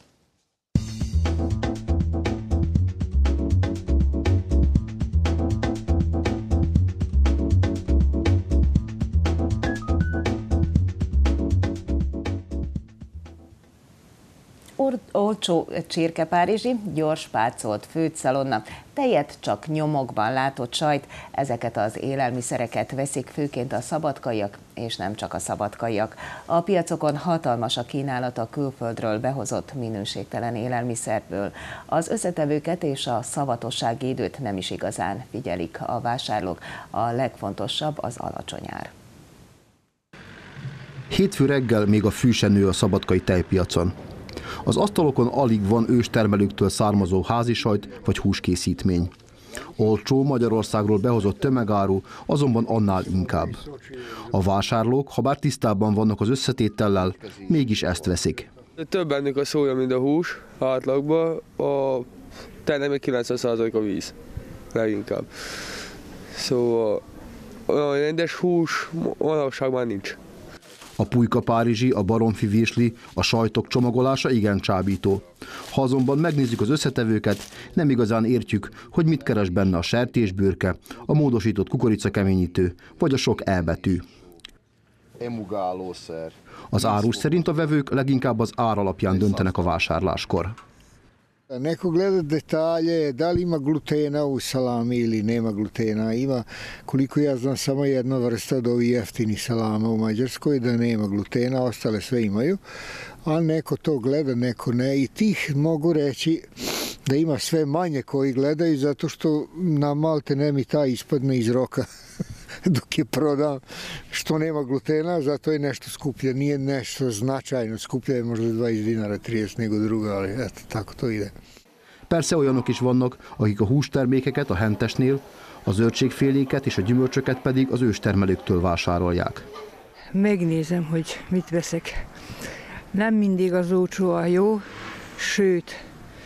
Olcsó csirkepárizsi, gyors pácolt főzszalonna, tejet csak nyomokban látott sajt, ezeket az élelmiszereket veszik főként a szabadkaiak, és nem csak a szabadkaiak. A piacokon hatalmas a kínálat a külföldről behozott minőségtelen élelmiszerből. Az összetevőket és a szavatossági időt nem is igazán figyelik a vásárlók. A legfontosabb az alacsony ár. Hétfő reggel még a fű se nő a szabadkai tejpiacon. Az asztalokon alig van őstermelőktől származó házisajt vagy húskészítmény. Olcsó, Magyarországról behozott tömegáru, azonban annál inkább. A vásárlók, ha bár tisztában vannak az összetétellel, mégis ezt veszik. Több bennük a szója, mint a hús átlagban, a tejnek meg kilencven százalék a víz, leginkább. Szóval olyan rendes hús manapság már nincs. A pulyka párizsi, a baromfi virsli, a sajtok csomagolása igen csábító. Ha azonban megnézzük az összetevőket, nem igazán értjük, hogy mit keres benne a sertésbőrke, a módosított kukoricakeményítő vagy a sok E betű. Emulgálószer. Az árus szerint a vevők leginkább az ár alapján döntenek a vásárláskor. Neko gleda detalje, da li ima glutena u salami ili nema glutena. Ima, koliko ja znam, samo jedna vrsta od ovih jeftinih salama u Mađarskoj, da nema glutena, ostale sve imaju. A neko to gleda, neko ne. I tih mogu reći da ima sve manje koji gledaju, zato što na malte ne mi ta ispadne iz roka dok je prodam, što nema glutena, zato je nešto skuplje. Nije nešto značajno skuplje, je možda dvadeset dinara, trideset nego druga, ali eto, tako to ide. Persze olyanok is vannak, akik a hústermékeket a hentesnél, a zöldségféléket és a gyümölcsöket pedig az őstermelőktől vásárolják. Megnézem, hogy mit veszek. Nem mindig az olcsó a jó, sőt,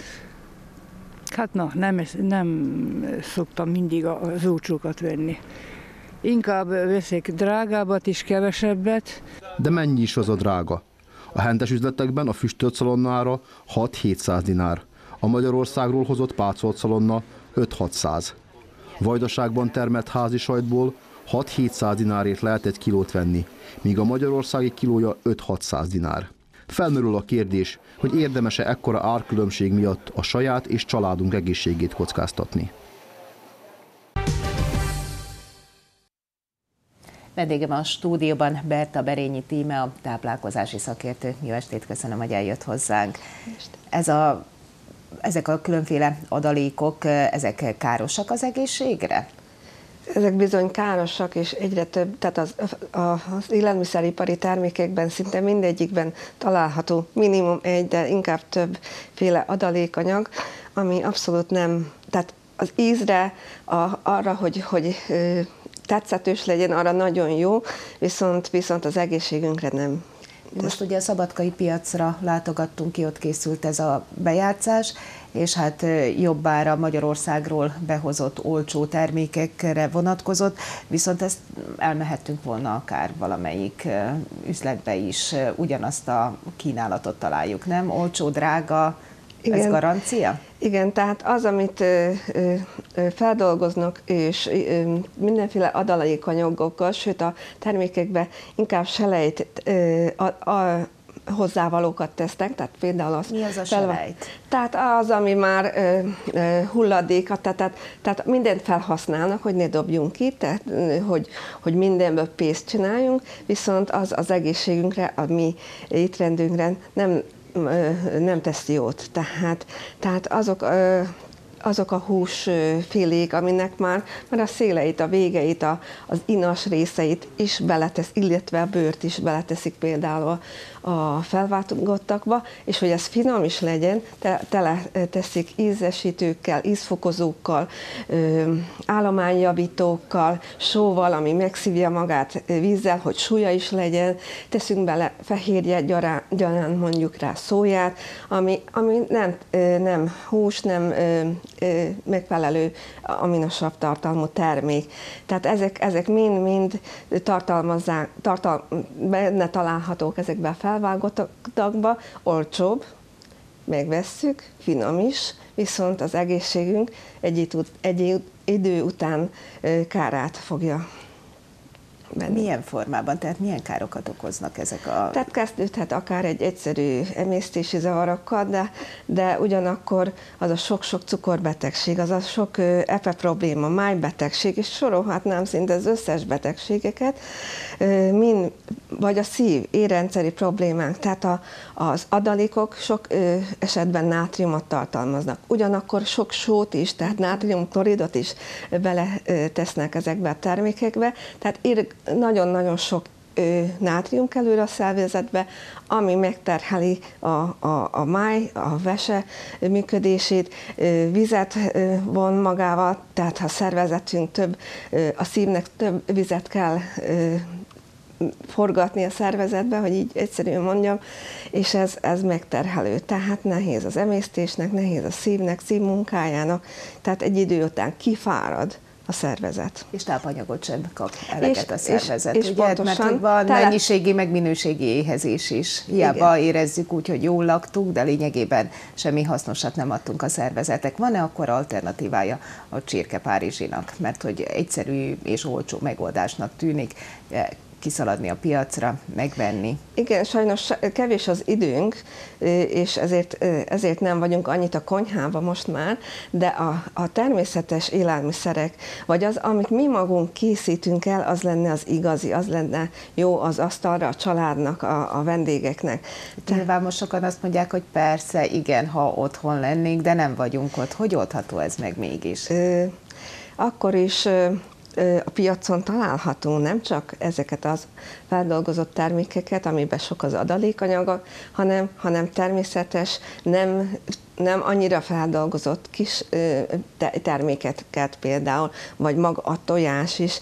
hát na, nem, nem szoktam mindig az olcsókat venni. Inkább veszek drágábbat is, kevesebbet. De mennyi is az a drága? A hentes üzletekben a füstölt szalonnára hat-hétszáz dinár, a Magyarországról hozott pácolt szalonna öt-hatszáz. Vajdaságban termelt házi sajtból hat-hétszáz dinárért lehet egy kilót venni, míg a magyarországi kilója öt-hatszáz dinár. Felmerül a kérdés, hogy érdemese ekkora árkülönbség miatt a saját és családunk egészségét kockáztatni. Vendégem a stúdióban Berta Berényi Tíme, a táplálkozási szakértő. Jó estét, köszönöm, hogy eljött hozzánk. Ez a, ezek a különféle adalékok, ezek károsak az egészségre? Ezek bizony károsak, és egyre több, tehát az, az élelmiszeripari termékekben szinte mindegyikben található minimum egy, de inkább többféle adalékanyag, ami abszolút nem, tehát az ízre, a, arra, hogy, hogy tetszetős legyen, arra nagyon jó, viszont, viszont az egészségünkre nem. Most ugye a szabadkai piacra látogattunk ki, ott készült ez a bejátszás, és hát jobbára Magyarországról behozott olcsó termékekre vonatkozott, viszont ezt elmehettünk volna akár valamelyik üzletbe is, ugyanazt a kínálatot találjuk, nem? Olcsó, drága, igen. Ez garancia? Igen, tehát az, amit ö, ö, feldolgoznak, és ö, mindenféle adalékanyagokkal, sőt a termékekbe inkább selejt, ö, a, a, hozzávalókat tesznek, tehát például az... Mi az a selejt? Tehát az, ami már ö, ö, hulladék, tehát, tehát mindent felhasználnak, hogy ne dobjunk ki, tehát hogy, hogy mindenből pénzt csináljunk, viszont az az egészségünkre, a mi étrendünkre nem nem tesz jót. Tehát, tehát azok, azok a húsfélék, aminek már, már a széleit, a végeit, a, az inas részeit is beletesz, illetve a bőrt is beleteszik például a felváltottakba, és hogy ez finom is legyen, te, tele teszik ízesítőkkel, ízfokozókkal, állományjavítókkal, sóval, ami megszívja magát vízzel, hogy súlya is legyen, teszünk bele fehérje, gyarán, gyarán mondjuk rá szóját, ami, ami nem, nem hús, nem megfelelő aminosav tartalmú termék. Tehát ezek, ezek mind-mind tartalmazzák, tartal, benne találhatók ezekben a felvágottakba, olcsóbb, megvesszük, finom is, viszont az egészségünk egy, egy idő után kárát fogja venni. Milyen formában, tehát milyen károkat okoznak ezek a... Tehát kezdődhet akár egy egyszerű emésztési zavarokkal, de, de ugyanakkor az a sok-sok cukorbetegség, az a sok epe probléma, májbetegség, és sorolhatnám szinte az összes betegségeket, mind, vagy a szív, érrendszeri problémák, tehát a, az adalékok sok esetben nátriumot tartalmaznak. Ugyanakkor sok sót is, tehát nátriumkloridot is bele tesznek ezekbe a termékekbe, tehát nagyon-nagyon sok nátrium kerül a szervezetbe, ami megterheli a, a, a máj, a vese működését, vizet von magával, tehát ha a szervezetünk több, a szívnek több vizet kell forgatni a szervezetbe, hogy így egyszerűen mondjam, és ez, ez megterhelő. Tehát nehéz az emésztésnek, nehéz a szívnek, szívmunkájának, tehát egy idő után kifárad a szervezet. És tápanyagot sem kap eleget a szervezet, és, és ugye? Mert hogy van tele... mennyiségi, meg minőségi éhezés is. Hiába igen. Érezzük úgy, hogy jól laktunk, de lényegében semmi hasznosat nem adtunk a szervezetek. Van-e akkor alternatívája a csirke párizsinak? Mert hogy egyszerű és olcsó megoldásnak tűnik, kiszaladni a piacra, megvenni. Igen, sajnos kevés az időnk, és ezért, ezért nem vagyunk annyit a konyhában most már, de a, a természetes élelmiszerek, vagy az, amit mi magunk készítünk el, az lenne az igazi, az lenne jó az asztalra, a családnak, a, a vendégeknek. Nyilván most sokan azt mondják, hogy persze, igen, ha otthon lennénk, de nem vagyunk ott. Hogy oldható ez meg mégis? Akkor is a piacon található nem csak ezeket az feldolgozott termékeket, amiben sok az adalékanyaga, hanem, hanem természetes, nem, nem annyira feldolgozott kis termékeket például, vagy maga a tojás is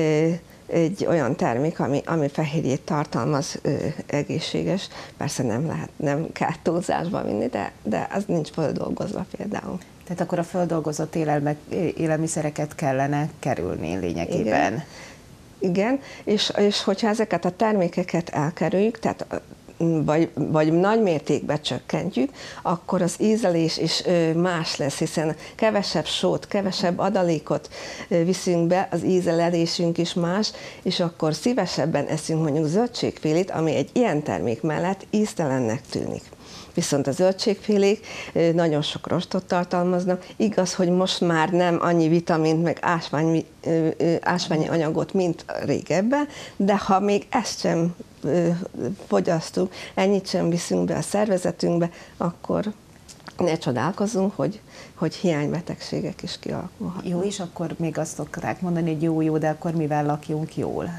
egy olyan termék, ami, ami fehérjét tartalmaz, egészséges. Persze nem lehet, nem kell túlzásba vinni, de, de az nincs feldolgozva például. Tehát akkor a földolgozott élelme, élelmiszereket kellene kerülni lényegében. Igen, Igen. És, és hogyha ezeket a termékeket elkerüljük, tehát vagy, vagy nagy mértékben csökkentjük, akkor az ízlés is más lesz, hiszen kevesebb sót, kevesebb adalékot viszünk be, az ízlelésünk is más, és akkor szívesebben eszünk mondjuk zöldségfélét, ami egy ilyen termék mellett íztelennek tűnik. Viszont a zöldségfélék nagyon sok rostot tartalmaznak. Igaz, hogy most már nem annyi vitamint, meg ásvány, ásványi anyagot, mint régebben, de ha még ezt sem fogyasztunk, ennyit sem viszünk be a szervezetünkbe, akkor ne csodálkozzunk, hogy, hogy hiánybetegségek is kialakulhatnak. Jó, és akkor még azt szokták mondani, hogy jó-jó, de akkor mivel lakjunk jól?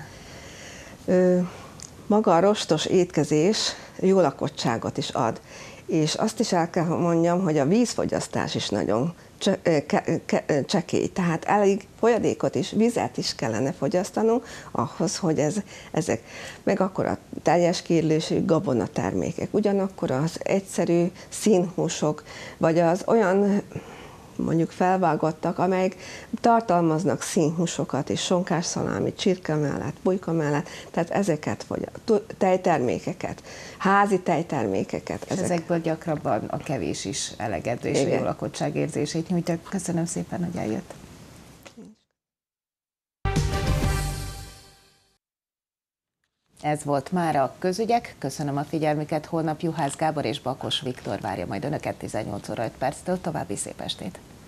Maga a rostos étkezés jó lakottságot is ad. És azt is el kell mondjam, hogy a vízfogyasztás is nagyon csekély. Tehát elég folyadékot is, vizet is kellene fogyasztanunk ahhoz, hogy ez, ezek, meg akkor a teljes kiillésű gabonatermékek, ugyanakkor az egyszerű színhúsok, vagy az olyan mondjuk felvágottak, amelyek tartalmaznak színhúsokat és sonkásszalámit, csirke mellett, pulyka mellett, tehát ezeket, vagy tejtermékeket, házi tejtermékeket. És ezek... ezekből gyakrabban a kevés is elegedő, és a jó lakottság érzését nyújtja. Köszönöm szépen, hogy eljött. Ez volt már a Közügyek. Köszönöm a figyelmüket. Holnap Juhász Gábor és Bakos Viktor várja majd önöket tizennyolc óra öt perctől. További szép estét!